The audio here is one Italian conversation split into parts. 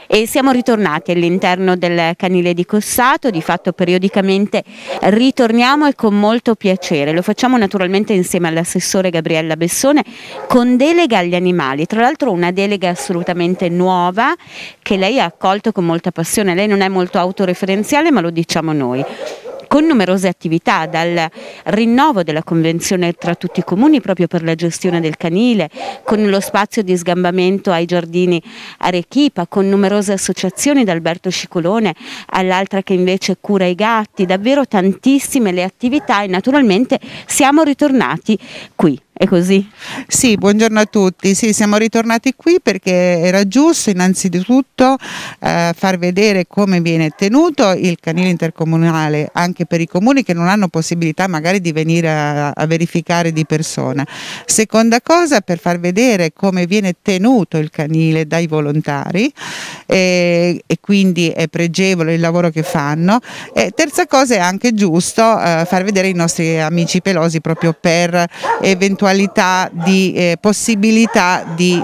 E siamo ritornati all'interno del canile di Cossato, di fatto periodicamente ritorniamo e con molto piacere, lo facciamo naturalmente insieme all'assessore Gabriella Bessone con delega agli animali, tra l'altro una delega assolutamente nuova che lei ha accolto con molta passione, lei non è molto autoreferenziale ma lo diciamo noi. Con numerose attività, dal rinnovo della convenzione tra tutti i comuni proprio per la gestione del canile, con lo spazio di sgambamento ai giardini Arechipa, con numerose associazioni, da Alberto Scicolone all'altra che invece cura i gatti, davvero tantissime le attività e naturalmente siamo ritornati qui. È così? Sì, buongiorno a tutti. Sì, siamo ritornati qui perché era giusto innanzitutto far vedere come viene tenuto il canile intercomunale anche per i comuni che non hanno possibilità magari di venire a verificare di persona. Seconda cosa, per far vedere come viene tenuto il canile dai volontari e quindi è pregevole il lavoro che fanno. E terza cosa, è anche giusto far vedere i nostri amici pelosi proprio per eventualità di possibilità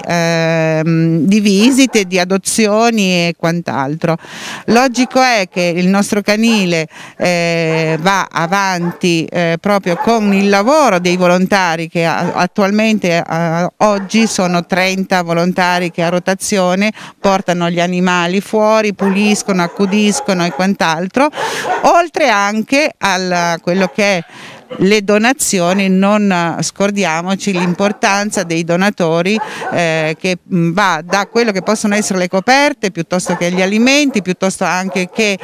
di visite, di adozioni e quant'altro. Logico è che il nostro canile va avanti proprio con il lavoro dei volontari che attualmente oggi sono 30 volontari che a rotazione portano gli animali fuori, puliscono, accudiscono e quant'altro, oltre anche a quello che è le donazioni. Non scordiamoci l'importanza dei donatori che va da quello che possono essere le coperte piuttosto che gli alimenti, piuttosto anche che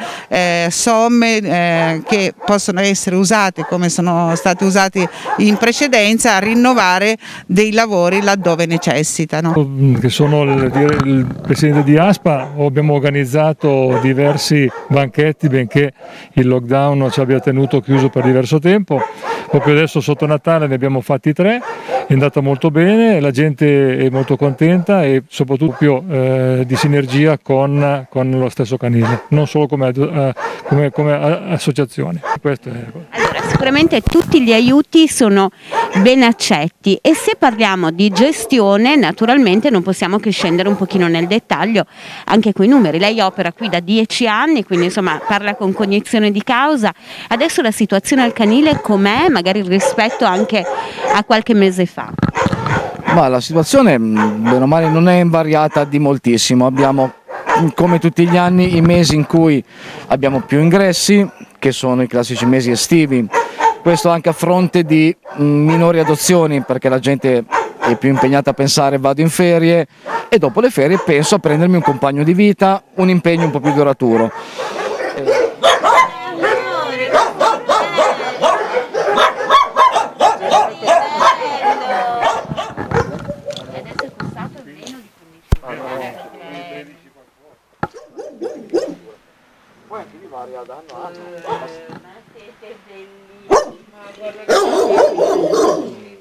somme che possono essere usate come sono state usate in precedenza a rinnovare dei lavori laddove necessitano. Che sono il presidente di ASPA, abbiamo organizzato diversi banchetti benché il lockdown ci abbia tenuto chiuso per diverso tempo. Proprio adesso sotto Natale ne abbiamo fatti 3, è andata molto bene, la gente è molto contenta e soprattutto di sinergia con lo stesso canile, non solo come associazione. Questo è... Allora, sicuramente tutti gli aiuti sono ben accetti e se parliamo di gestione naturalmente non possiamo che scendere un pochino nel dettaglio anche coi numeri. Lei opera qui da 10 anni, quindi insomma parla con cognizione di causa. Adesso la situazione al canile com'è, magari rispetto anche a qualche mese fa? Ma la situazione bene o male non è invariata di moltissimo, abbiamo come tutti gli anni i mesi in cui abbiamo più ingressi, che sono i classici mesi estivi, questo anche a fronte di minori adozioni perché la gente è più impegnata a pensare vado in ferie e dopo le ferie penso a prendermi un compagno di vita, un impegno un po' più duraturo. Poi anche di varia da anno a anno. Ma siete bellissimi.